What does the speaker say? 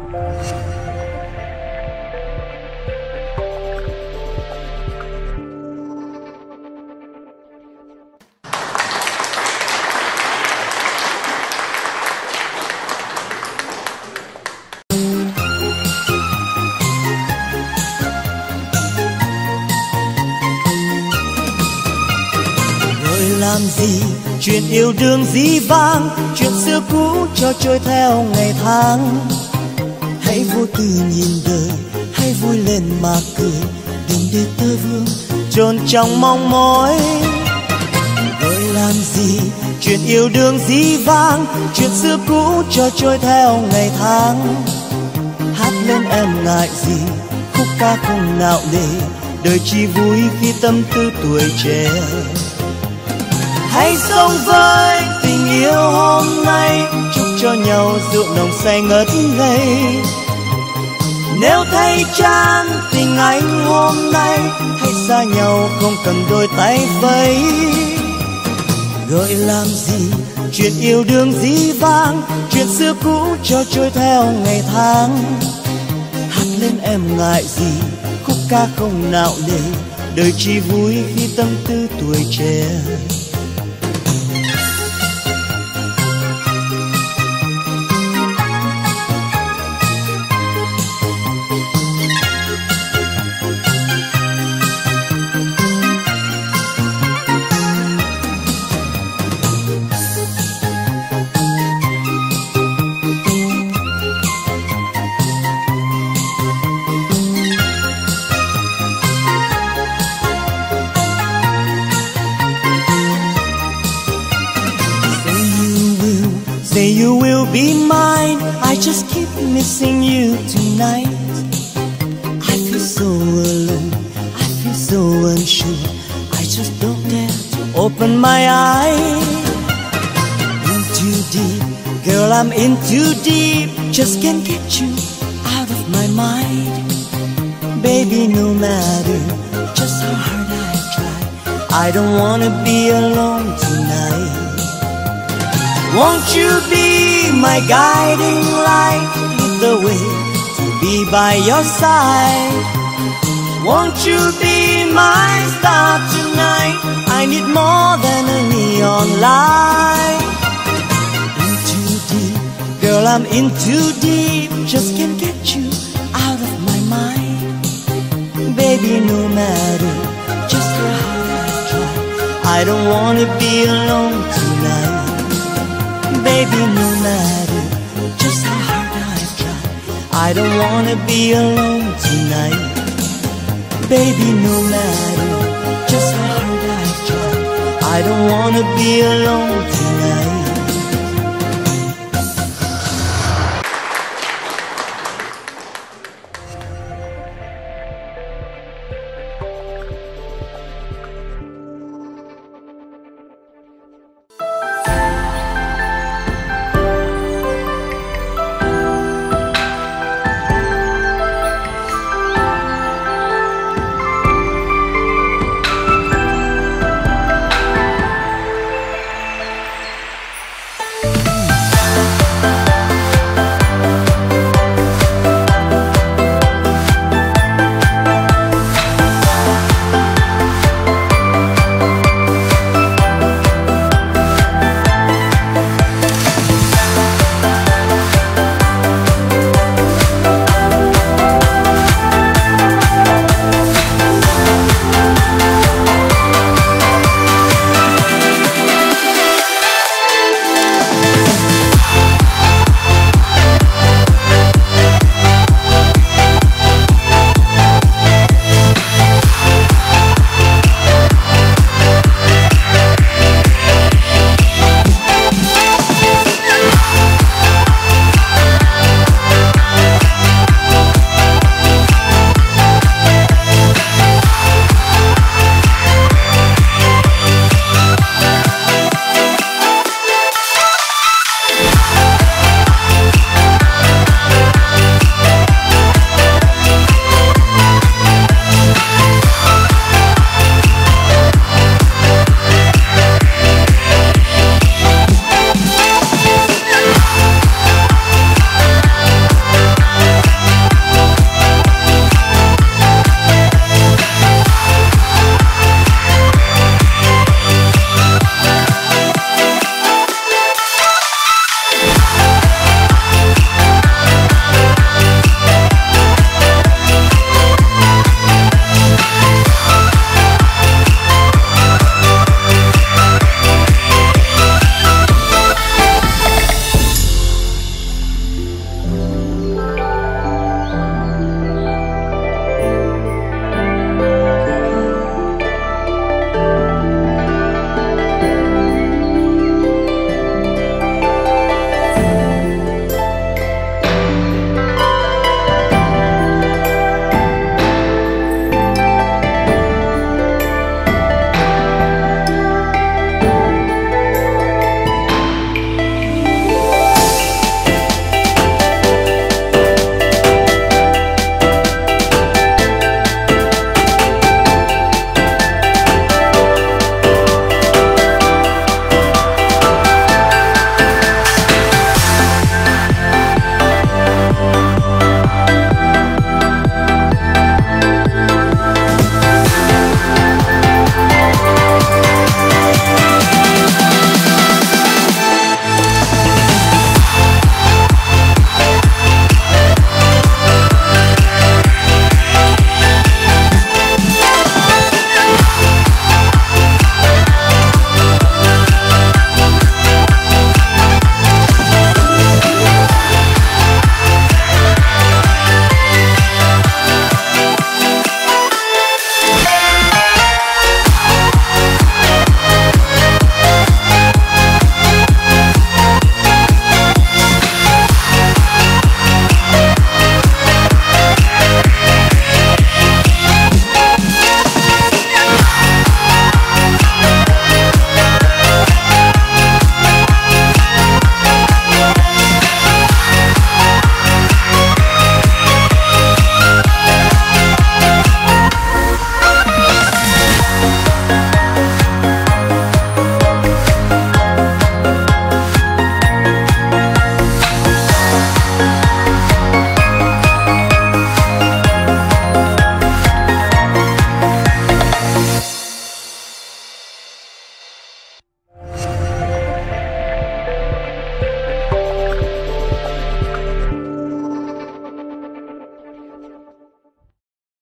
Làm gì chuyện yêu đương dĩ vãng, chuyện xưa cũ cho trôi theo ngày tháng. Hãy vô tư nhìn đời, hãy vui lên mà cười, đừng để tơ vương chôn trong mong mỏi. Rồi làm gì chuyện yêu đương dĩ vãng, chuyện xưa cũ cho trôi theo ngày tháng. Hát lên em ngại gì, khúc ca không nạo nề, đời chỉ vui khi tâm tư tuổi trẻ. Hãy sống với tình yêu hôm nay, chúc cho nhau rượu nồng say ngất ngây. Nếu thấy chán tình anh hôm nay, hãy xa nhau không cần đôi tay vẫy. Gợi làm gì chuyện yêu đương dĩ vãng, chuyện xưa cũ cho trôi theo ngày tháng. Hát lên em ngại gì, khúc ca không nạo nề, đời chỉ vui khi tâm tư tuổi trẻ. Say you will be mine, I just keep missing you tonight. I feel so alone, I feel so unsure, I just don't dare to open my eyes. In too deep, girl I'm in too deep, just can't get you out of my mind. Baby, no matter just how hard I try, I don't wanna be alone tonight. Won't you be my guiding light, lead the way to be by your side? Won't you be my star tonight? I need more than a neon light. In too deep, girl I'm in too deep, just can't get you out of my mind. Baby, no matter just how hard I try, I don't wanna be alone tonight. Baby, no matter just how hard I try, I don't wanna be alone tonight. Baby, no matter just how hard I try, I don't wanna be alone tonight.